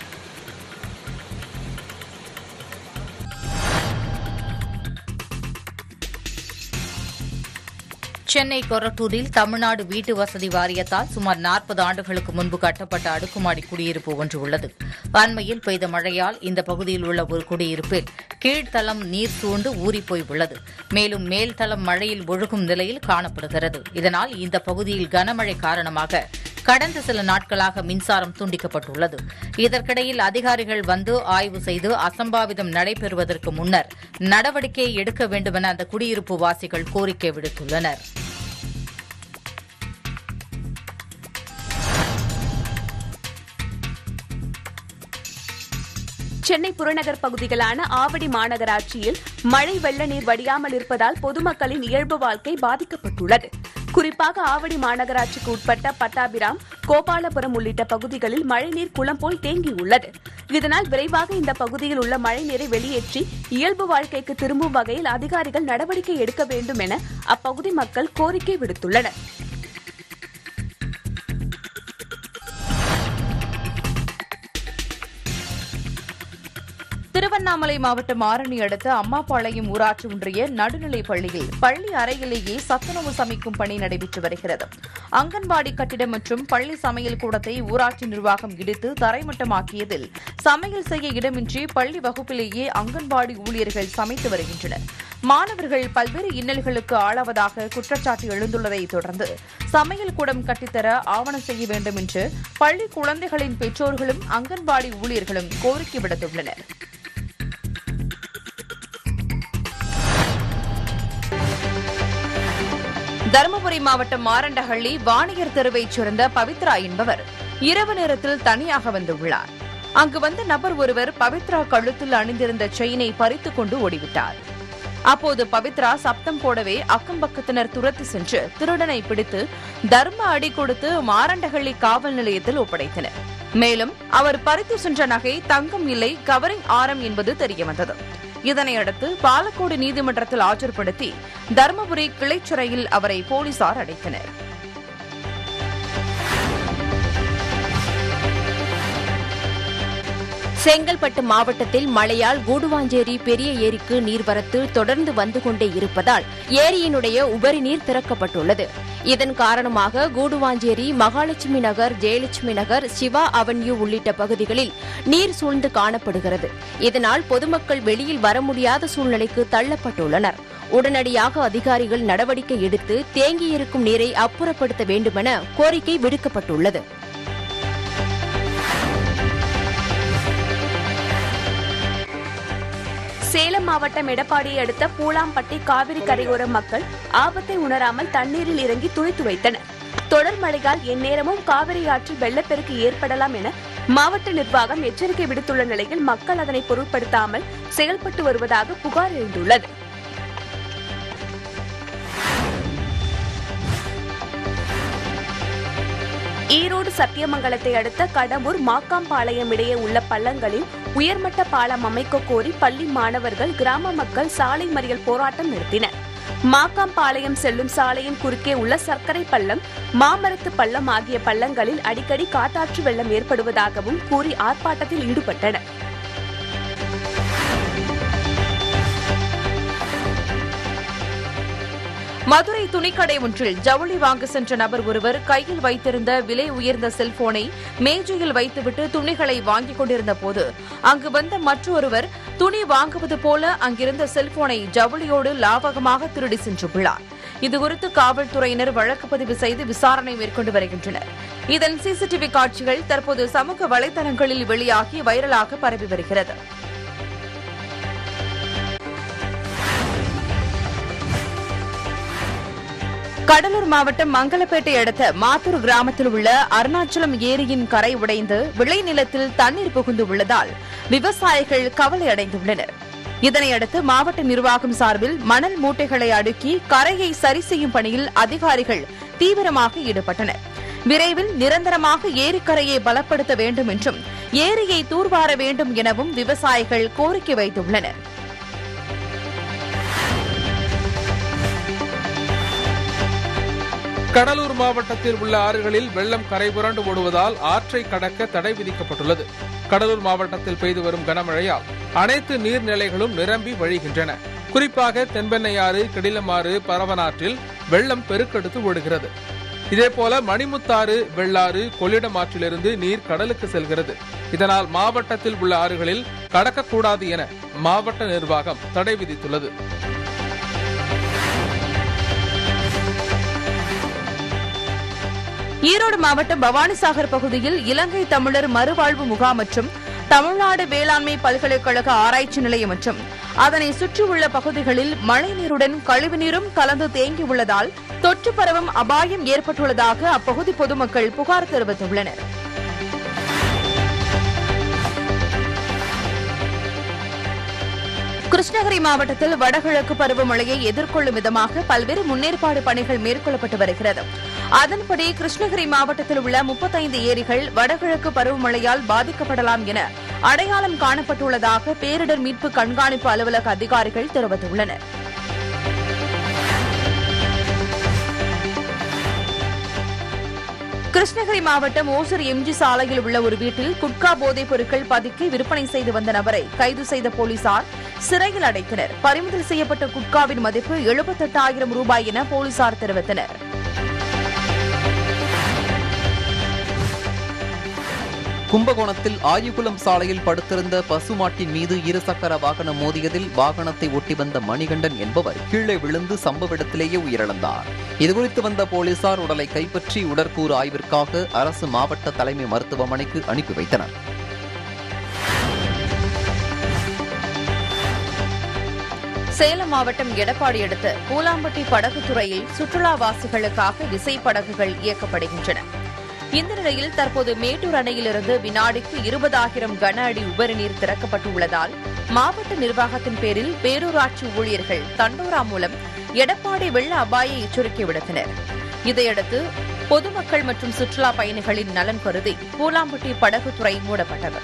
சென்னை கொரட்டூரில் தமிழ்நாடு வீட்டு வசதி வாரியத்தால் சுமார் 40 ஆண்டுகளுக்கு முன்பு கட்டப்பட்ட அடுக்குமாடி குடியிருப்பு ஒன்று உள்ளது. அண்மையில் பெய்த மழையால் இந்த பகுதியில் உள்ள ஒரு குடியிருப்பில் கீழ்த்தளம் நீர் சூழ்ந்து ஊறிப்போய் உள்ளது. மேலும் மேல்தளம் மழையில் ஒழுகும் நிலையில் காணப்படுகிறது. இதனால் இந்த பகுதியில் கனமழை காரணமாக கடந்த சில நாட்களாக மின்சாரம் துண்டிக்கப்பட்டுள்ளது. இதற்கிடையில் அதிகாரிகள் வந்து ஆய்வு செய்து அசம்பாவிதம் நடைபெறுவதற்கு முன்னர் நடவடிக்கை எடுக்க வேண்டுமென அந்த குடியிருப்பு வாசிகள் கோரிக்கை விடுத்துள்ளனர். சென்னை புறநகர் பகுதிகளான ஆவடி மாநகராட்சியில் மழை வெள்ள நீர் வடியாமல் இருப்பதால் பொதுமக்களின் இயல்பு வாழ்க்கை பாதிக்கப்பட்டுள்ளது. குறிப்பாக ஆவடி மாநகராட்சிக்கு உட்பட்ட பட்டாபிராம், கோபாலபுரம் உள்ளிட்ட பகுதிகளில் மழைநீர் குளம் போல் தேங்கியுள்ளது. இதனால் விரைவாக இந்த பகுதியில் உள்ள மழைநீரை வெளியேற்றி இயல்பு வாழ்க்கைக்கு திரும்பும் வகையில் அதிகாரிகள் நடவடிக்கை எடுக்க வேண்டும் என அப்பகுதி மக்கள் கோரிக்கை விடுத்துள்ளனர். திருவண்ணாமலை மாவட்டம் ஆரணி அடுத்த அம்மாபாளையம் ஊராட்சி ஒன்றிய நடுநிலைப் பள்ளியில் பள்ளி அறையிலேயே சத்துணவு சமைக்கும் பணி நடைபெற்று வருகிறது. அங்கன்வாடி கட்டிடம் மற்றும் பள்ளி சமையல் கூடத்தை ஊராட்சி நிர்வாகம் இடித்து தரைமட்டமாக்கியதில் சமையல் செய்ய இடமின்றி பள்ளி வகுப்பிலேயே அங்கன்வாடி ஊழியர்கள் சமைத்து வருகின்றனர். மாணவர்கள் பல்வேறு இன்னல்களுக்கு ஆளாவதாக குற்றச்சாட்டு எழுந்துள்ளதை தொடர்ந்து சமையல் கூடம் கட்டித்தர ஆவணம் செய்ய வேண்டும் என்று பள்ளி குழந்தைகளின் பெற்றோர்களும் அங்கன்வாடி ஊழியர்களும் கோரிக்கை விடுத்துள்ளனர். தருமபுரி மாவட்டம் மாரண்டஹள்ளி வாணியர் தெருவைச் சேர்ந்த பவித்ரா என்பவர் இரவு நேரத்தில் தனியாக வந்துள்ளார். அங்கு வந்த நபர் ஒருவர் பவித்ரா கழுத்தில் அணிந்திருந்த செயினை பறித்துக் கொண்டு ஓடிவிட்டார். அப்போது பவித்ரா சப்தம் போடவே அக்கம்பக்கத்தினர் துரத்தி சென்று திருடனை பிடித்து தர்ம அடி கொடுத்து மாரண்டஹள்ளி காவல் நிலையத்தில் ஒப்படைத்தனர். மேலும் அவர் பறித்து சென்ற நகை தங்கம் இல்லை, கவரிங் ஆரம் என்பது தெரியவந்தது. இதனையடுத்து பாலக்கோடு நீதிமன்றத்தில் ஆஜர்படுத்தி தருமபுரி கிளைச்சிறையில் அவரை போலீசார் அடைத்தனர். செங்கல்பட்டு மாவட்டத்தில் மழையால் கூடுவாஞ்சேரி பெரிய ஏரிக்கு நீர்வரத்து தொடர்ந்து வந்து கொண்டே இருப்பதால் ஏரியினுடைய உபரி நீர் திறக்கப்பட்டுள்ளது. இதன் காரணமாக கூடுவாஞ்சேரி, மகாலட்சுமி நகர், ஜெயலட்சுமி நகர், சிவா அவென்யூ உள்ளிட்ட பகுதிகளில் நீர் சூழ்ந்து காணப்படுகிறது. இதனால் பொதுமக்கள் வெளியில் வர முடியாத சூழ்நிலைக்கு தள்ளப்பட்டுள்ளனர். உடனடியாக அதிகாரிகள் நடவடிக்கை எடுத்து தேங்கியிருக்கும் நீரை அப்புறப்படுத்த வேண்டுமென கோரிக்கை விடுக்கப்பட்டுள்ளது. சேலம் மாவட்டம் எடப்பாடியை அடுத்த பூலாம்பட்டி காவிரி கரையோர மக்கள் ஆபத்தை உணராமல் தண்ணீரில் இறங்கி துளைத்து வைத்தனர். தொடர் மழையால் எந்நேரமும் காவிரி ஆற்றில் வெள்ளப்பெருக்கு ஏற்படலாம் என மாவட்ட நிர்வாகம் எச்சரிக்கை விடுத்துள்ள நிலையில் மக்கள் அதனை பொருட்படுத்தாமல் செயல்பட்டு வருவதாக புகார் எழுந்துள்ளது. ஈரோடு சத்தியமங்கலத்தை அடுத்த கடம்பூர் மாக்காம்பாளையம் இடையே உள்ள பள்ளங்களில் உயர்மட்ட பாலம் அமைக்க கோரி பள்ளி மாணவர்கள் கிராம மக்கள் சாலை மறியல் போராட்டம் நடத்தினர். மாக்காம்பாளையம் செல்லும் சாலையின் குறுக்கே உள்ள சர்க்கரை பள்ளம், மாமரத்து பள்ளம் ஆகிய பள்ளங்களில் அடிக்கடி காட்டாற்று வெள்ளம் ஏற்படுவதாகவும் கூறி ஆர்ப்பாட்டத்தில் ஈடுபட்டனர். மதுரை துணிக்கடை ஒன்றில் ஜவுளி வாங்க சென்ற நபர் ஒருவர் கையில் வைத்திருந்த விலை உயர்ந்த செல்போனை மேஜையில் வைத்துவிட்டு துணிகளை வாங்கிக் கொண்டிருந்த போது அங்கு வந்த மற்றொருவர் துணி வாங்குவது போல அங்கிருந்த செல்போனை ஜவுளியோடு லாபகமாக திருடி சென்றுள்ளார். இதுகுறித்து காவல்துறையினர் வழக்கு பதிவு செய்து விசாரணை மேற்கொண்டு வருகின்றனர். இதன் சிசிடிவி காட்சிகள் தற்போது சமூக வலைதளங்களில் வெளியாகி வைரலாக பரவி வருகிறது. கடலூர் மாவட்டம் மங்களப்பேட்டை அடுத்த மாத்தூர் கிராமத்தில் உள்ள அருணாச்சலம் ஏரியின் கரை உடைந்து விளைநிலத்தில் தண்ணீர் புகுந்து உள்ளதால் விவசாயிகள் கவலை அடைந்துள்ளனர். இதனையடுத்து மாவட்ட நிர்வாகம் சார்பில் மணல் மூட்டைகளை அடுக்கி கரையை சரி செய்யும் பணியில் அதிகாரிகள் தீவிரமாக ஈடுபட்டனர். விரைவில் நிரந்தரமாக ஏரிக்கரையை பலப்படுத்த வேண்டும் என்றும் ஏரியை தூர்வார வேண்டும் எனவும் விவசாயிகள் கோரிக்கை வைத்துள்ளனர். கடலூர் மாவட்டத்தில் உள்ள ஆறுகளில் வெள்ளம் கரைபுரண்டு ஓடுவதால் ஆற்றை கடக்க தடை விதிக்கப்பட்டுள்ளது. கடலூர் மாவட்டத்தில் பெய்து வரும் கனமழையால் அனைத்து நீர்நிலைகளும் நிரம்பி வழிகின்றன. குறிப்பாக தென்பெண்ணையாறு, கிடிலமாறு, பரவனாற்றில் வெள்ளம் பெருக்கெடுத்து ஓடுகிறது. இதேபோல மணிமுத்தாறு, வெள்ளாறு, கொள்ளிடம் ஆற்றிலிருந்து நீர் கடலுக்கு செல்கிறது. இதனால் மாவட்டத்தில் உள்ள ஆறுகளில் கடக்கக்கூடாது என மாவட்ட நிர்வாகம் தடை விதித்துள்ளது. ஈரோடு மாவட்டம் பவானிசாகர் பகுதியில் இலங்கை தமிழர் மறுவாழ்வு முகாம் மற்றும் தமிழ்நாடு வேளாண்மை பல்கலைக்கழக ஆராய்ச்சி நிலையம் மற்றும் அதனை சுற்றியுள்ள பகுதிகளில் மழைநீருடன் கழிவுநீரும் கலந்து தேங்கியுள்ளதால் தொற்று பரவும் அபாயம் ஏற்பட்டுள்ளதாக அப்பகுதி பொதுமக்கள் புகார் தெரிவித்துள்ளனர். கிருஷ்ணகிரி மாவட்டத்தில் வடகிழக்கு பருவமழையை எதிர்கொள்ளும் விதமாக பல்வேறு முன்னேற்பாடு பணிகள் மேற்கொள்ளப்பட்டு வருகிறது. அதன்படி கிருஷ்ணகிரி மாவட்டத்தில் உள்ள 35 ஏரிகள் வடகிழக்கு பருவமழையால் பாதிக்கப்படலாம் என அடையாளம் காணப்பட்டுள்ளதாக பேரிடர் மீட்பு கண்காணிப்பு அலுவலக அதிகாரிகள் தெரிவித்துள்ளனர். கிருஷ்ணகிரி மாவட்டம் ஓசூர் எம்ஜி சாலையில் உள்ள ஒரு வீட்டில் குட்கா போதைப் பொருட்கள் பதுக்கி விற்பனை செய்து வந்த நபரை கைது செய்த போலீசார் சிறையில் அடைத்தனர். பறிமுதல் செய்யப்பட்ட குட்காவின் மதிப்பு 78,000 ரூபாய் என போலீசார் தெரிவித்தனர். கும்பகோணத்தில் ஆயுகுளம் சாலையில் படுத்திருந்த பசுமாட்டின் மீது இருசக்கர வாகனம் மோதியதில் வாகனத்தை ஒட்டி வந்த மணிகண்டன் என்பவர் கீழே விழுந்து சம்பவ இடத்திலேயே உயிரிழந்தார். இதுகுறித்து வந்த போலீசார் உடலை கைப்பற்றி உடற்கூறு ஆய்விற்காக அரசு மாவட்ட தலைமை மருத்துவமனைக்கு அனுப்பி வைத்தனர். சேலம் மாவட்டம் எடப்பாடி அடுத்த பூலாம்பட்டி படகுத்துறையில் சுற்றுலாவாசிகளுக்காக விசைப்படகுகள் இயக்கப்படுகின்றன. இந்த நிலையில் தற்போது மேட்டூர் அணையிலிருந்து வினாடிக்கு 20,000 கன அடி உபரிநீர் திறக்கப்பட்டுள்ளதால் மாவட்ட நிர்வாகத்தின் பேரில் பேரூராட்சி ஊழியர்கள் தண்டோரா மூலம் எடப்பாடி வெள்ள அபாய எச்சரிக்கை விடுத்தனர். இதையடுத்து பொதுமக்கள் மற்றும் சுற்றுலா பயணிகளின் நலன் கருதி பூலாம்பட்டி படகுத்துறை மூடப்பட்டது.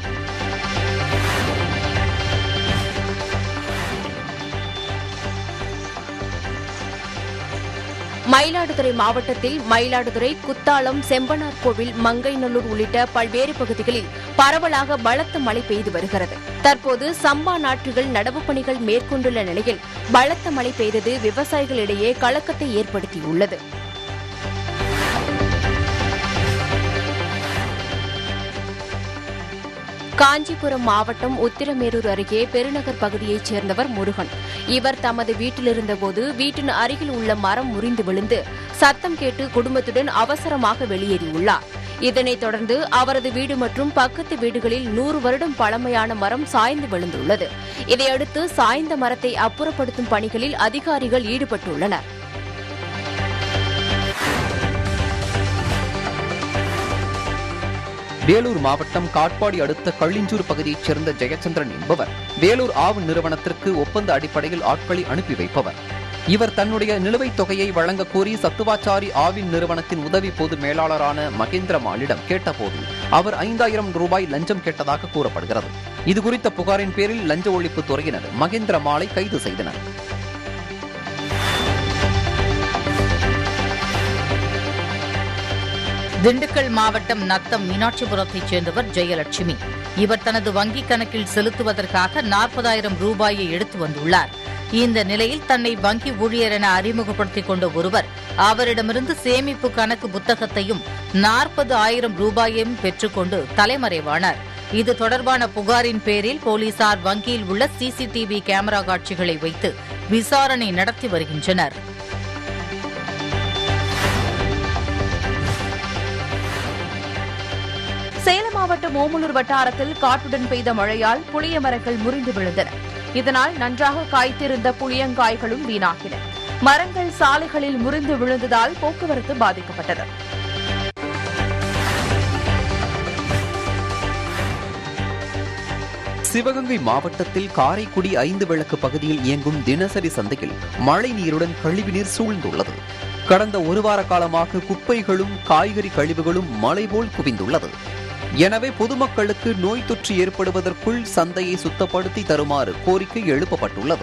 மயிலாடுதுறை மாவட்டத்தில் மயிலாடுதுறை, குத்தாலம், செம்பனார் கோவில், மங்கைநல்லூர் உள்ளிட்ட பல்வேறு பகுதிகளில் பரவலாக பலத்த மழை பெய்து வருகிறது. தற்போது சம்பா நாற்றுகள் நடவு பணிகள் மேற்கொண்டுள்ள நிலையில் பலத்த மழை பெய்தது விவசாயிகளிடையே கலக்கத்தை ஏற்படுத்தியுள்ளது. காஞ்சிபுரம் மாவட்டம் உத்திரமேரூர் அருகே பெருநகர் பகுதியைச் சேர்ந்தவர் முருகன். இவர் தமது வீட்டிலிருந்தபோது வீட்டின் அருகில் உள்ள மரம் முறிந்து விழுந்து சத்தம் கேட்டு குடும்பத்துடன் அவசரமாக வெளியேறியுள்ளார். இதனைத் தொடர்ந்து அவரது வீடு மற்றும் பக்கத்து வீடுகளில் 100 வருடம் பழமையான மரம் சாய்ந்து விழுந்துள்ளது. இதையடுத்து சாய்ந்த மரத்தை அப்புறப்படுத்தும் பணிகளில் அதிகாரிகள் ஈடுபட்டுள்ளனர். வேலூர் மாவட்டம் காட்பாடி அடுத்த களிஞ்சூர் பகுதியைச் சேர்ந்த ஜெயச்சந்திரன் என்பவர் வேலூர் ஆவு நிறுவனத்திற்கு ஒப்பந்த அடிப்படையில் ஆட்களை அனுப்பி வைப்பவர். இவர் தன்னுடைய நிலுவைத் தொகையை வழங்க கோரி சத்துவாச்சாரி ஆவின் நிறுவனத்தின் உதவி பொது மேலாளரான மகேந்திரமாலிடம் கேட்டபோது அவர் 5000 ரூபாய் லஞ்சம் கேட்டதாக கூறப்படுகிறது. இதுகுறித்த புகாரின் பேரில் லஞ்ச ஒழிப்பு துறையினர் மகேந்திரமாலை கைது செய்தனர். திண்டுக்கல் மாவட்டம் நத்தம் மீனாட்சிபுரத்தைச் சேர்ந்தவர் ஜெயலட்சுமி. இவர் தனது வங்கிக் கணக்கில் செலுத்துவதற்காக 40,000 ரூபாயை எடுத்து வந்துள்ளார். இந்த நிலையில் தன்னை வங்கி ஊழியர் என அறிமுகப்படுத்திக் கொண்ட ஒருவர் அவரிடமிருந்து சேமிப்பு கணக்கு புத்தகத்தையும் 40,000 ரூபாயையும் பெற்றுக்கொண்டு தலைமறைவானார். இது தொடர்பான புகாரின் பேரில் போலீசார் வங்கியில் உள்ள சிசிடிவி கேமரா காட்சிகளை வைத்து விசாரணை நடத்தி வருகின்றனர். சேலம் மாவட்டம் ஓமலூர் வட்டாரத்தில் காற்றுடன் பெய்த மழையால் புளிய மரங்கள் முறிந்து விழுந்தன. இதனால் நன்றாக காய்த்திருந்த புளியங்காய்களும் வீணாகின. மரங்கள் சாலைகளில் முறிந்து விழுந்ததால் போக்குவரத்து பாதிக்கப்பட்டது. சிவகங்கை மாவட்டத்தில் காரைக்குடி 5 விளக்கு பகுதியில் இயங்கும் தினசரி சந்தையில் மழை நீருடன் கழிவுநீர் சூழ்ந்துள்ளது. கடந்த ஒரு வார காலமாக குப்பைகளும் காய்கறி கழிவுகளும் மலை போல் குவிந்துள்ளது. எனவே பொதுமக்களுக்கு நோய் தொற்று ஏற்படுவதற்குள் சந்தையை சுத்தப்படுத்தி தருமாறு கோரிக்கை எழுப்பப்பட்டுள்ளது.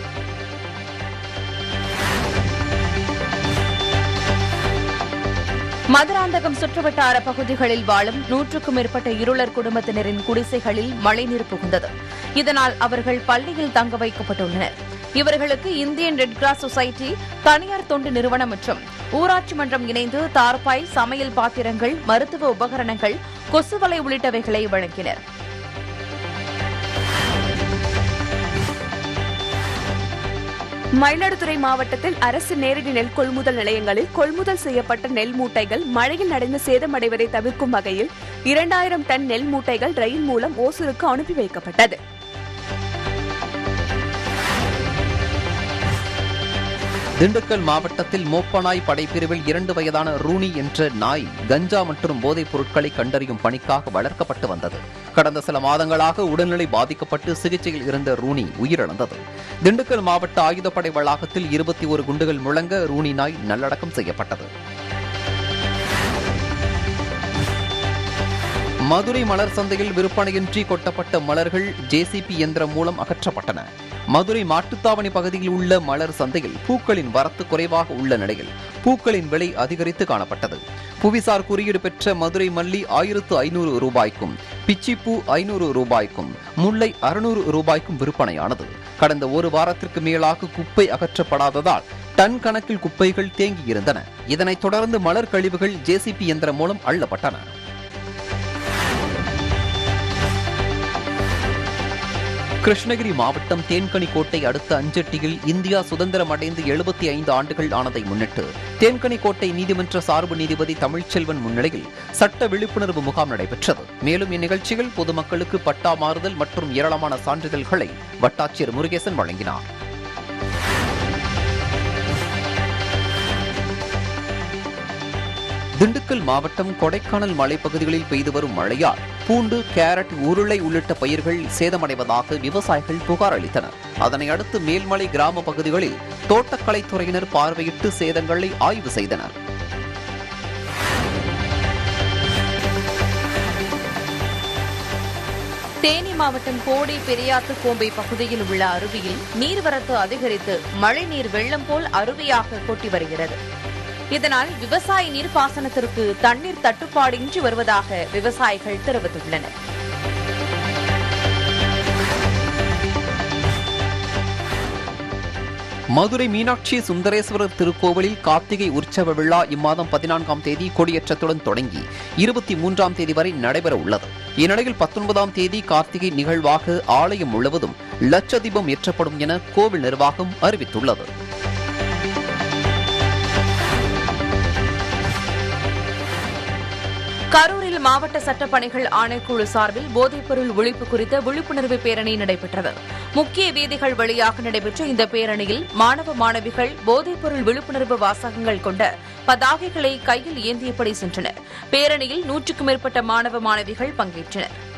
மதுராந்தகம் சுற்றுவட்டார பகுதிகளில் வாழும் 100க்கும் மேற்பட்ட இருளர் குடும்பத்தினரின் குடிசைகளில் மழைநீர் புகுந்தது. இதனால் அவர்கள் பள்ளியில் தங்க வைக்கப்பட்டுள்ளனர். இவர்களுக்கு இந்தியன் ரெட் கிராஸ் சொசைட்டி, தனியார் தொண்டு நிறுவனம் மற்றும் ஊராட்சி மன்றம் இணைந்து தார்பாய், சமையல் பாத்திரங்கள், மருத்துவ உபகரணங்கள், கொசுவலை உள்ளிட்டவைகளை வழங்கினர். மயிலாடுதுறை மாவட்டத்தில் அரசு நேரடி நெல் கொள்முதல் நிலையங்களில் கொள்முதல் செய்யப்பட்ட நெல் மூட்டைகள் மழையில் நனைந்து சேதமடைவதை தவிர்க்கும் வகையில் 2000 டன் நெல் மூட்டைகள் ரயில் மூலம் ஓசூருக்கு அனுப்பி வைக்கப்பட்டது. திண்டுக்கல் மாவட்டத்தில் மோப்பநாய் படைப்பிரிவில் 2 வயதான ரூனி என்ற நாய் கஞ்சா மற்றும் போதைப் பொருட்களை கண்டறியும் பணிக்காக வளர்க்கப்பட்டு வந்தது. கடந்த சில மாதங்களாக உடல்நிலை பாதிக்கப்பட்டு சிகிச்சையில் இருந்த ரூனி உயிரிழந்தது. திண்டுக்கல் மாவட்ட ஆயுதப்படை வளாகத்தில் 21 குண்டுகள் முழங்க ரூனி நாய் நல்லடக்கம் செய்யப்பட்டது. மதுரை மலர் சந்தையில் விற்பனையின்றி கொட்டப்பட்ட மலர்கள் ஜேசிபி இயந்திரம் மூலம் அகற்றப்பட்டன. மதுரை மாட்டுத்தாவணி பகுதியில் உள்ள மலர் சந்தையில் பூக்களின் வரத்து குறைவாக உள்ள நிலையில் பூக்களின் விலை அதிகரித்து காணப்பட்டது. புவிசார் குறியீடு பெற்ற மதுரை மல்லி 1500 ரூபாய்க்கும், பிச்சிப்பூ 500 ரூபாய்க்கும், முல்லை 600 ரூபாய்க்கும் விற்பனையானது. கடந்த ஒரு வாரத்திற்கு மேலாக குப்பை அகற்றப்படாததால் டன் கணக்கில் குப்பைகள் தேங்கியிருந்தன. இதனைத் தொடர்ந்து மலர் கழிவுகள் ஜேசிபி இயந்திரம் மூலம் அள்ளப்பட்டன. கிருஷ்ணகிரி மாவட்டம் தேன்கனிக்கோட்டை அடுத்த அஞ்சட்டியில் இந்தியா சுதந்திரம் அடைந்து 75 ஆண்டுகள் ஆனதை முன்னிட்டு தேன்கனிக்கோட்டை நீதிமன்ற சார்பு நீதிபதி தமிழ்ச்செல்வன் முன்னிலையில் சட்ட விழிப்புணர்வு முகாம் நடைபெற்றது. மேலும் இந்நிகழ்ச்சியில் பொதுமக்களுக்கு பட்டா மாறுதல் மற்றும் ஏராளமான சான்றிதழ்களை வட்டாட்சியர் முருகேசன் வழங்கினார். திண்டுக்கல் மாவட்டம் கொடைக்கானல் மலைப்பகுதிகளில் பெய்து வரும் மழையால் பூண்டு, கேரட், உருளை உள்ளிட்ட பயிர்கள் சேதமடைவதாக விவசாயிகள் புகார் அளித்தனர். அதனை அடுத்து மேல்மலை கிராம பகுதிகளில் தோட்டக்கலைத்துறையினர் பார்வையிட்டு சேதங்களை ஆய்வு செய்தனர். தேனி மாவட்டம் கோடை பெரியாத்து கோம்பை பகுதியில் உள்ள அருவியில் நீர்வரத்து அதிகரித்து மழைநீர் வெள்ளம் போல் அருவியாக கொட்டி வருகிறது. இதனால் விவசாய நீர்ப்பாசனத்திற்கு தண்ணீர் தட்டுப்பாடின்றி வருவதாக விவசாயிகள் தெரிவித்துள்ளனர். மதுரை மீனாட்சி சுந்தரேஸ்வரர் திருக்கோவிலில் கார்த்திகை உற்சவ விழா இம்மாதம் 14ஆம் தேதி கொடியேற்றத்துடன் தொடங்கி 23ஆம் தேதி வரை நடைபெற உள்ளது. இந்நிலையில் 19ஆம் தேதி கார்த்திகை நிகழ்வாக ஆலயம் முழுவதும் லட்ச தீபம் ஏற்றப்படும் என கோவில் நிர்வாகம் அறிவித்துள்ளது. கரூரில் மாவட்ட சட்டப்பணிகள் ஆணைக்குழு சார்பில் போதைப்பொருள் ஒழிப்பு குறித்த விழிப்புணர்வு பேரணி நடைபெற்றது. முக்கிய வீதிகள் வழியாக நடைபெற்ற இந்த பேரணியில் மாணவ மாணவிகள் போதைப்பொருள் விழிப்புணர்வு வாசகங்கள் கொண்ட பதாகைகளை கையில் ஏந்தியபடி சென்றனர். பேரணியில் 100க்கும் மேற்பட்ட மாணவ மாணவிகள் பங்கேற்றனர்.